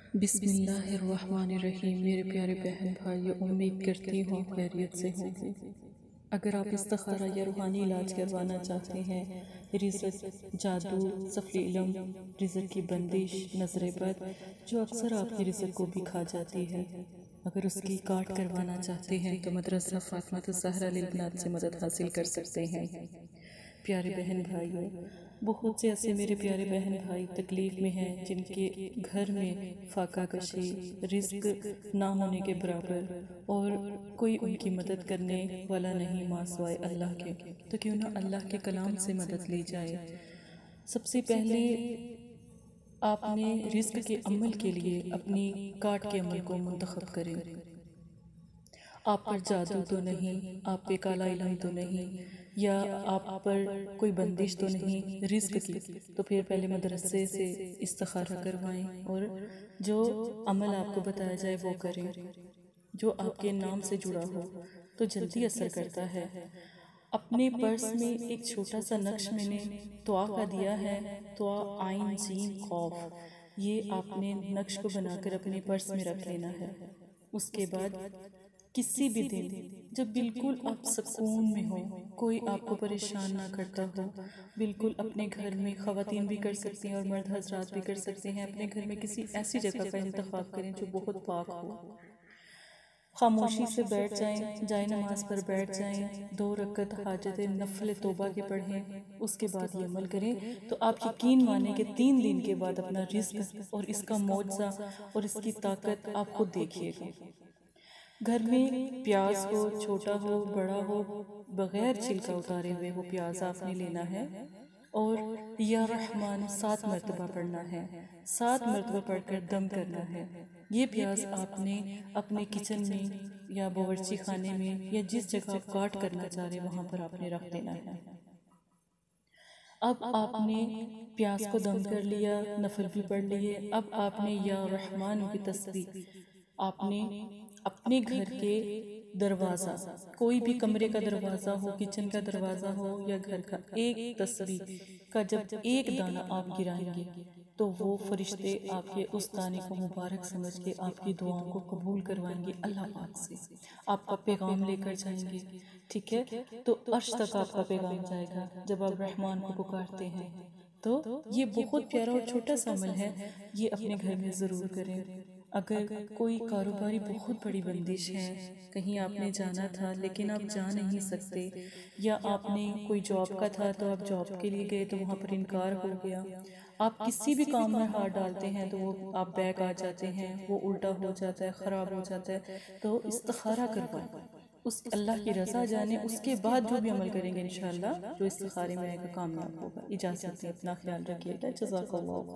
بسم اللہ الرحمن الرحیم۔ میرے پیارے بہن بھائیو، امید کرتی ہوں خیریت سے ہوں گے۔ اگر آپ استخارہ یا روحانی علاج کروانا چاہتے ہیں، رزق، جادو، سفلی علم، رزق کی بندش، نظر بد جو اکثر آپ کی رزق کو بھی کھا جاتی ہے، اگر اس کی کاٹ کروانا چاہتے ہیں تو مدرسہ فاطمہ الزہرا للبنات سے مدد حاصل کر سکتے ہیں۔ پیارے بہن بھائیو، بہت سے ایسے میرے پیارے بہن بھائی تکلیف میں ہیں جن کے گھر میں فاقہ کشی، رزق نہ ہونے کے برابر، اور کوئی ان کی مدد کرنے والا نہیں ماں سوائے اللہ کے، تو کیوں نہ اللہ کے کلام سے مدد لی جائے۔ سب سے پہلے آپ نے رزق کے عمل کے لیے اپنی کاٹ کے عمل کو منتخب کریں۔ آپ پر جادو تو نہیں، آپ پہ کالا علم تو نہیں، یا آپ پر کوئی بندش تو نہیں رزق کی، تو پھر پہلے مدرسے سے استخارہ کروائیں اور جو عمل آپ کو بتایا جائے وہ کریں، جو آپ کے نام سے جڑا ہو تو جلدی اثر کرتا ہے۔ اپنے پرس میں ایک چھوٹا سا نقش میں نے دعا کا دیا ہے، دعا عین سین قاف، یہ آپ نے نقش کو بنا کر اپنے پرس میں رکھ لینا ہے۔ اس کے بعد کسی بھی دن جب بالکل آپ سکون میں ہو، کوئی آپ کو پریشان نہ کرتا ہو، بالکل اپنے گھر میں خواتین بھی کر سکتے ہیں اور مرد حضرات بھی کر سکتے ہیں، اپنے گھر میں کسی ایسی جگہ کا انتخاب کریں جو بہت پاک ہو، خاموشی سے بیٹھ جائیں، جائے نماز پر بیٹھ جائیں، 2 رکعت حاجت نفل توبہ کے پڑھیں، اس کے بعد یہ عمل کریں تو آپ یقین مانیں کہ 3 دن کے بعد اپنا رزق اور اس کا معجزہ اور اس کی طاقت آپ خود دیکھیے گا۔ گھر میں پیاز ہو، چھوٹا ہو بڑا ہو، بغیر چھلکا اتارے ہوئے وہ پیاز آپ نے لینا ہے اور یا رحمان 7 مرتبہ پڑھنا ہے، 7 مرتبہ پڑھ کر دم کرنا ہے۔ یہ پیاز آپ نے اپنے کچن میں یا باورچی خانے میں یا جس جگہ آپ کاٹ کرنا چاہ رہے وہاں پر آپ نے رکھ دینا ہے۔ اب آپ نے پیاز کو دم کر لیا، نفل بھی پڑھ لیے، اب آپ نے یا رحمان کی تسبیح آپ نے اپنے گھر کے دروازہ، کوئی بھی کمرے کا دروازہ ہو، کچن کا دروازہ ہو یا گھر کا، ایک تسبیح کا جب ایک دانہ آپ گرائیں گے تو وہ فرشتے آپ کے اس دانے کو مبارک سمجھ کے آپ کی دعاؤں کو قبول کروائیں گے اللہ پاک سے، آپ کا پیغام لے کر جائیں گے، ٹھیک ہے؟ تو عرش تک آپ کا پیغام جائے گا جب آپ رحمان کو پکارتے ہیں۔ تو یہ بہت پیارا اور چھوٹا سا عمل ہے، یہ اپنے گھر میں ضرور کریں۔ اگر کوئی کاروباری بہت بڑی بندش ہے، کہیں آپ نے جانا تھا لیکن آپ جا نہیں سکتے، یا آپ نے کوئی جاب کا تھا تو آپ جاب کے لیے گئے تو وہاں پر انکار ہو گیا، آپ کسی بھی کام میں ہاتھ ڈالتے ہیں تو وہ آپ بیک آ جاتے ہیں، وہ الٹا ہو جاتا ہے، خراب ہو جاتا ہے، تو استخارہ کروائیں، اس اللہ کی رضا جانے، اس کے بعد جو بھی عمل کریں گے انشاءاللہ جو استخارے میں آئے گا کامیاب ہوگا۔ اجازت دیں، اپنا خیال رکھیے گا، جزاک اللہ۔